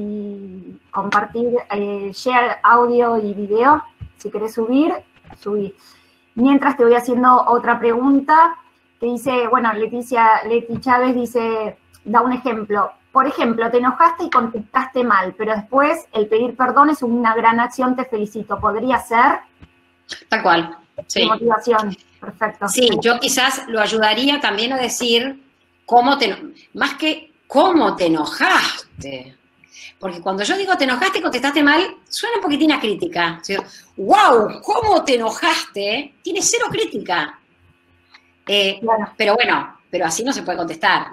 y compartir, eh, share audio y video. Si querés subir, subí. Mientras te voy haciendo otra pregunta que dice, bueno, Leticia, Leti Chávez dice, da un ejemplo. Por ejemplo, te enojaste y contestaste mal, pero después el pedir perdón es una gran acción, te felicito. ¿Podría ser? Tal cual, sí. Motivación, perfecto. Sí, yo quizás lo ayudaría también a decir cómo te, más que cómo te enojaste. Porque cuando yo digo te enojaste y contestaste mal, suena un poquitín a crítica. ¿Sí? ¡Wow! ¿Cómo te enojaste? Tiene cero crítica. Eh, claro. Pero bueno, pero así no se puede contestar.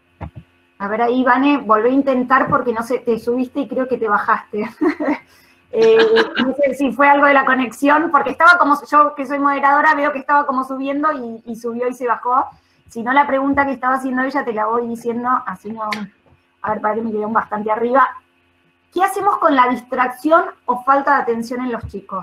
A ver, ahí, Vane, volvé a intentar porque no sé, te subiste y creo que te bajaste. eh, no sé si fue algo de la conexión, porque estaba como, yo que soy moderadora, veo que estaba como subiendo y, y subió y se bajó. Si no, la pregunta que estaba haciendo ella te la voy diciendo, así no. A ver, para que me quedé bastante arriba. ¿Qué hacemos con la distracción o falta de atención en los chicos?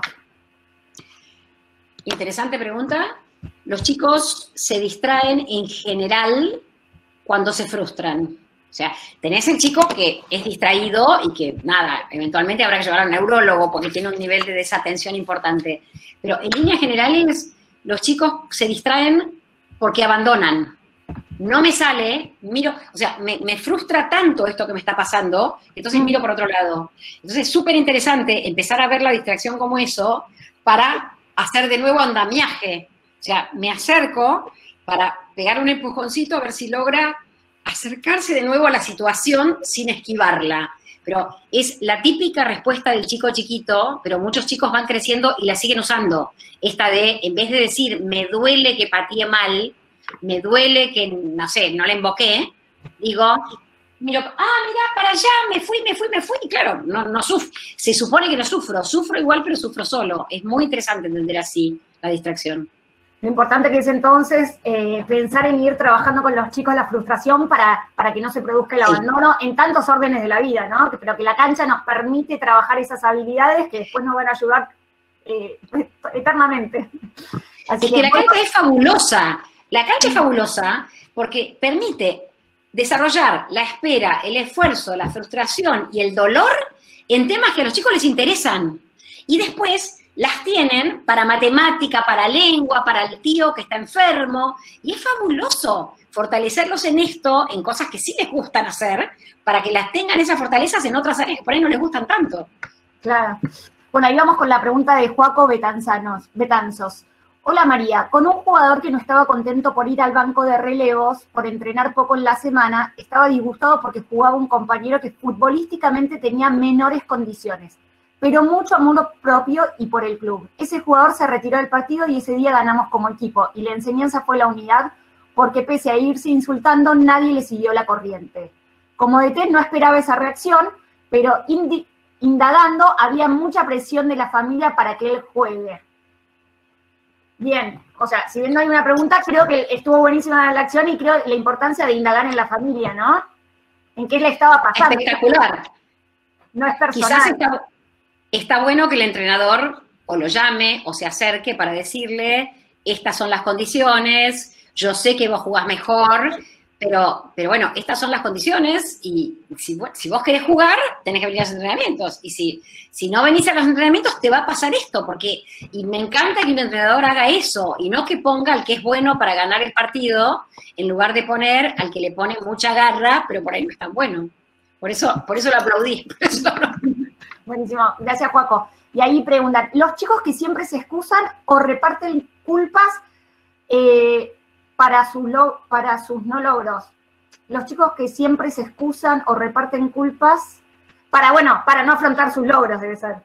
Interesante pregunta. Los chicos se distraen en general cuando se frustran. O sea, tenés el chico que es distraído y que, nada, eventualmente habrá que llevar a un neurólogo porque tiene un nivel de desatención importante. Pero en líneas generales, los chicos se distraen porque abandonan. No me sale, miro, o sea, me, me frustra tanto esto que me está pasando, entonces miro por otro lado. Entonces es súper interesante empezar a ver la distracción como eso para hacer de nuevo andamiaje. O sea, me acerco para pegar un empujoncito a ver si logra acercarse de nuevo a la situación sin esquivarla. Pero es la típica respuesta del chico chiquito, pero muchos chicos van creciendo y la siguen usando. Esta de, en vez de decir, me duele que pateé mal, me duele que, no sé, no le invoqué, digo, miro, ah, mira, para allá, me fui, me fui, me fui. Y claro, no, no suf se supone que no sufro, sufro igual, pero sufro solo. Es muy interesante entender así la distracción. Lo importante que es entonces eh, pensar en ir trabajando con los chicos la frustración para, para que no se produzca el abandono sí. en tantos órdenes de la vida, ¿no? Pero que la cancha nos permite trabajar esas habilidades que después nos van a ayudar eh, eternamente. Así es que, que la bueno, cancha es fabulosa. La cancha es fabulosa porque permite desarrollar la espera, el esfuerzo, la frustración y el dolor en temas que a los chicos les interesan. Y después las tienen para matemática, para lengua, para el tío que está enfermo. Y es fabuloso fortalecerlos en esto, en cosas que sí les gustan hacer, para que las tengan esas fortalezas en otras áreas que por ahí no les gustan tanto. Claro. Bueno, ahí vamos con la pregunta de Joaco Betanzanos, Betanzos. Hola María, con un jugador que no estaba contento por ir al banco de relevos, por entrenar poco en la semana, estaba disgustado porque jugaba un compañero que futbolísticamente tenía menores condiciones, pero mucho amor propio y por el club. Ese jugador se retiró del partido y ese día ganamos como equipo, y la enseñanza fue la unidad, porque pese a irse insultando, nadie le siguió la corriente. Como D T no esperaba esa reacción, pero indagando había mucha presión de la familia para que él juegue. Bien, o sea, si bien no hay una pregunta, creo que estuvo buenísima la acción y creo la importancia de indagar en la familia, ¿no? En qué le estaba pasando. Espectacular. No es personal. Quizás está, está bueno que el entrenador o lo llame o se acerque para decirle, estas son las condiciones, yo sé que vos jugás mejor, pero, pero bueno, estas son las condiciones y si, si vos querés jugar, tenés que venir a los entrenamientos. Y si, si no venís a los entrenamientos, te va a pasar esto, porque y me encanta que un entrenador haga eso y no que ponga al que es bueno para ganar el partido en lugar de poner al que le pone mucha garra, pero por ahí no es tan bueno. Por eso, por eso lo aplaudí. Por eso no. Buenísimo, gracias, Joaco. Y ahí preguntan, ¿los chicos que siempre se excusan o reparten culpas eh, para, sus para sus no logros? Los chicos que siempre se excusan o reparten culpas para, bueno, para no afrontar sus logros, debe ser.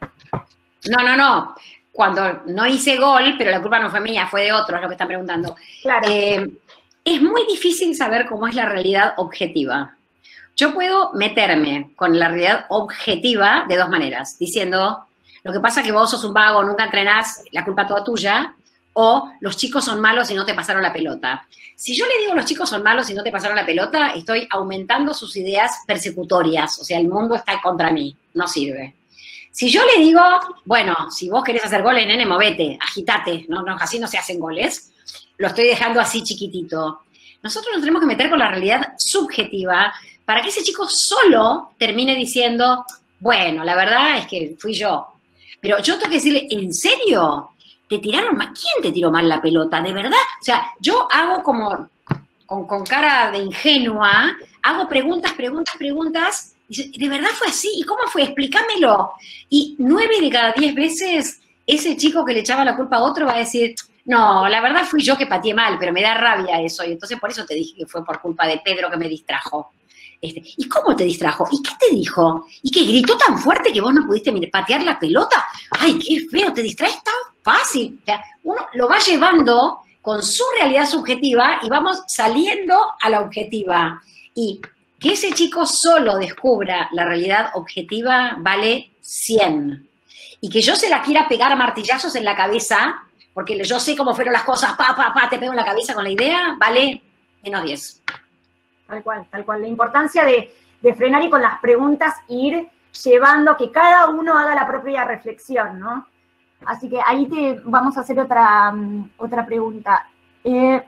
No, no, no. Cuando no hice gol, pero la culpa no fue mía, fue de otros, lo que están preguntando. Claro. Eh, es muy difícil saber cómo es la realidad objetiva. Yo puedo meterme con la realidad objetiva de dos maneras, diciendo, lo que pasa es que vos sos un vago, nunca entrenás, la culpa toda tuya, o los chicos son malos y no te pasaron la pelota. Si yo le digo los chicos son malos y no te pasaron la pelota, estoy aumentando sus ideas persecutorias, o sea, el mundo está contra mí, no sirve. Si yo le digo, bueno, si vos querés hacer goles, nene, movete, agitate, no, no, así no se hacen goles, lo estoy dejando así chiquitito. Nosotros nos tenemos que meter con la realidad subjetiva para que ese chico solo termine diciendo, bueno, la verdad es que fui yo. Pero yo tengo que decirle, ¿en serio? ¿Te tiraron mal? ¿Quién te tiró mal la pelota? ¿De verdad? O sea, yo hago como, con, con cara de ingenua, hago preguntas, preguntas, preguntas, y dice, ¿de verdad fue así? ¿Y cómo fue? Explícamelo. Y nueve de cada diez veces, ese chico que le echaba la culpa a otro va a decir, no, la verdad fui yo que pateé mal, pero me da rabia eso, y entonces por eso te dije que fue por culpa de Pedro que me distrajo. Este, ¿y cómo te distrajo? ¿Y qué te dijo? ¿Y que gritó tan fuerte que vos no pudiste patear la pelota? ¡Ay, qué feo! ¿Te distraes tan fácil? O sea, uno lo va llevando con su realidad subjetiva y vamos saliendo a la objetiva. Y que ese chico solo descubra la realidad objetiva vale cien. Y que yo se la quiera pegar a martillazos en la cabeza, porque yo sé cómo fueron las cosas, pa, pa, pa, te pego en la cabeza con la idea, vale menos diez. Tal cual, tal cual. La importancia de, de frenar y con las preguntas ir llevando que cada uno haga la propia reflexión, ¿no? Así que ahí te vamos a hacer otra, um, otra pregunta. Eh,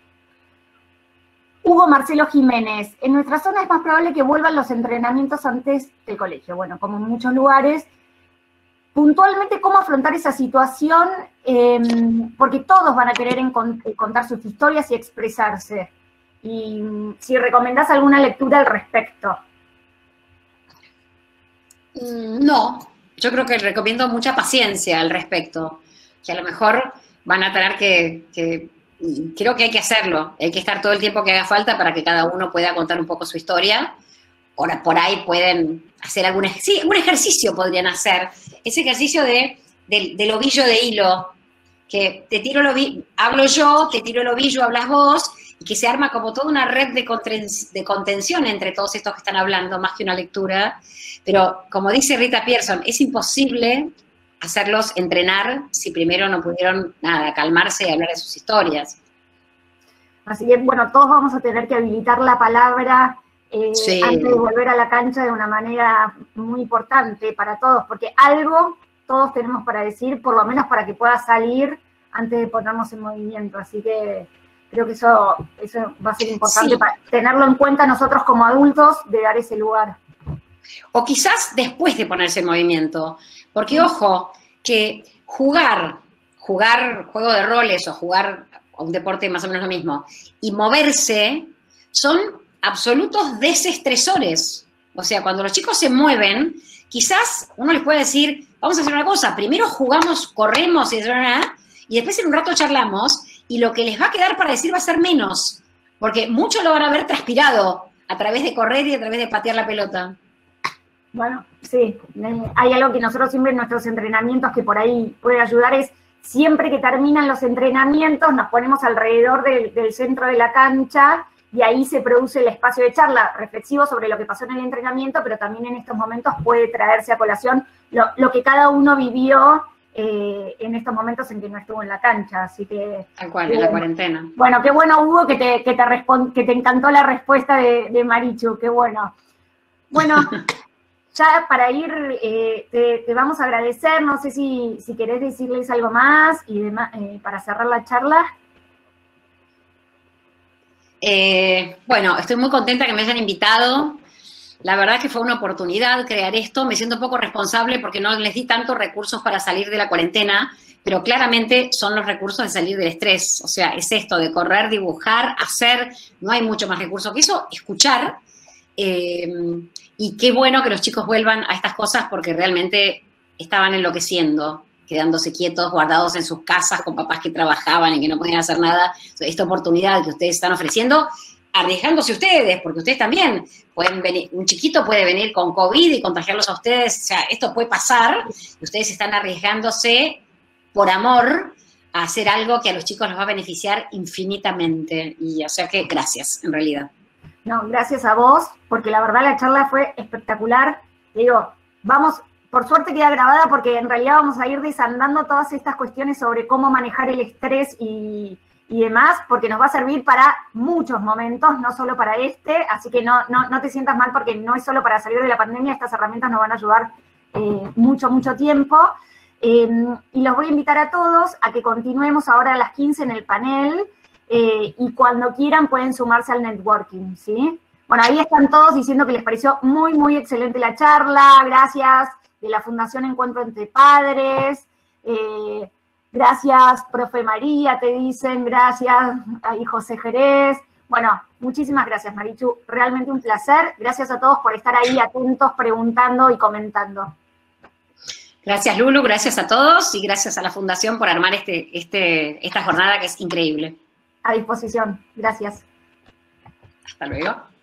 Hugo Marcelo Jiménez, en nuestra zona es más probable que vuelvan los entrenamientos antes del colegio. Bueno, como en muchos lugares. Puntualmente, ¿cómo afrontar esa situación? Eh, porque todos van a querer contar sus historias y expresarse. Y si recomendás alguna lectura al respecto. No, yo creo que recomiendo mucha paciencia al respecto, que a lo mejor van a tener que, que, creo que hay que hacerlo, hay que estar todo el tiempo que haga falta para que cada uno pueda contar un poco su historia. Ahora, por ahí pueden hacer algún, sí, algún ejercicio, podrían hacer, ese ejercicio de, de, del ovillo de hilo, que te tiro el ovillo, hablo yo, te tiro el ovillo, hablas vos, y que se arma como toda una red de, de contención entre todos estos que están hablando, más que una lectura. Pero, como dice Rita Pierson, es imposible hacerlos entrenar si primero no pudieron, nada, calmarse y hablar de sus historias. Así que, bueno, todos vamos a tener que habilitar la palabra eh, sí. antes de volver a la cancha de una manera muy importante para todos, porque algo todos tenemos para decir, por lo menos para que pueda salir antes de ponernos en movimiento. Así que creo que eso, eso va a ser importante sí. para tenerlo en cuenta nosotros como adultos, de dar ese lugar. O quizás después de ponerse en movimiento. Porque, ojo, que jugar, jugar juego de roles o jugar a un deporte más o menos lo mismo, y moverse, son absolutos desestresores. O sea, cuando los chicos se mueven, quizás uno les puede decir, vamos a hacer una cosa, primero jugamos, corremos y, y después en un rato charlamos, y lo que les va a quedar para decir va a ser menos, porque muchos lo van a ver transpirado a través de correr y a través de patear la pelota. Bueno, sí, hay algo que nosotros siempre en nuestros entrenamientos que por ahí puede ayudar es, siempre que terminan los entrenamientos nos ponemos alrededor del, del centro de la cancha y ahí se produce el espacio de charla reflexivo sobre lo que pasó en el entrenamiento, pero también en estos momentos puede traerse a colación lo, lo que cada uno vivió eh, en estos momentos en que no estuvo en la cancha, así que... Tal cual, eh, en la cuarentena. Bueno, qué bueno, Hugo, que te, que te, respon- que te encantó la respuesta de, de Marichu, qué bueno. Bueno, ya para ir, eh, te, te vamos a agradecer, no sé si, si querés decirles algo más y demás, eh, para cerrar la charla. Eh, bueno, estoy muy contenta que me hayan invitado. La verdad que fue una oportunidad crear esto. Me siento un poco responsable porque no les di tantos recursos para salir de la cuarentena, pero claramente son los recursos de salir del estrés. O sea, es esto de correr, dibujar, hacer. No hay mucho más recursos que eso. Escuchar. Eh, y qué bueno que los chicos vuelvan a estas cosas porque realmente estaban enloqueciendo, quedándose quietos, guardados en sus casas con papás que trabajaban y que no podían hacer nada. Esta oportunidad que ustedes están ofreciendo, arriesgándose ustedes, porque ustedes también pueden venir, un chiquito puede venir con COVID y contagiarlos a ustedes, o sea, esto puede pasar, y ustedes están arriesgándose por amor a hacer algo que a los chicos los va a beneficiar infinitamente, y o sea que gracias, en realidad. No, gracias a vos, porque la verdad la charla fue espectacular. Te digo, vamos, por suerte queda grabada porque en realidad vamos a ir desandando todas estas cuestiones sobre cómo manejar el estrés y, y demás, porque nos va a servir para muchos momentos, no solo para este, así que no, no, no te sientas mal porque no es solo para salir de la pandemia, estas herramientas nos van a ayudar eh, mucho, mucho tiempo. Eh, y los voy a invitar a todos a que continuemos ahora a las quince en el panel, eh, y cuando quieran pueden sumarse al networking, ¿sí? Bueno, ahí están todos diciendo que les pareció muy, muy excelente la charla, gracias de la Fundación Encuentro Entre Padres, eh, gracias, profe María, te dicen, gracias, ahí José Jerez. Bueno, muchísimas gracias, Marichu, realmente un placer. Gracias a todos por estar ahí atentos, preguntando y comentando. Gracias, Lulu, gracias a todos y gracias a la Fundación por armar este, este, esta jornada que es increíble. A disposición, gracias. Hasta luego.